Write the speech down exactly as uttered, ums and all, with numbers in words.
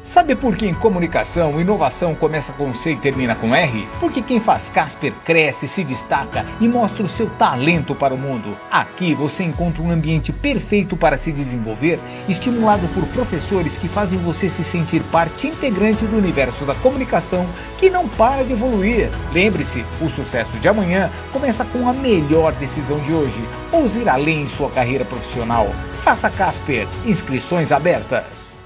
Sabe por que em comunicação, inovação começa com C e termina com R? Porque quem faz Casper cresce, se destaca e mostra o seu talento para o mundo. Aqui você encontra um ambiente perfeito para se desenvolver, estimulado por professores que fazem você se sentir parte integrante do universo da comunicação que não para de evoluir. Lembre-se, o sucesso de amanhã começa com a melhor decisão de hoje. Ouse ir além em sua carreira profissional. Faça Casper. Inscrições abertas.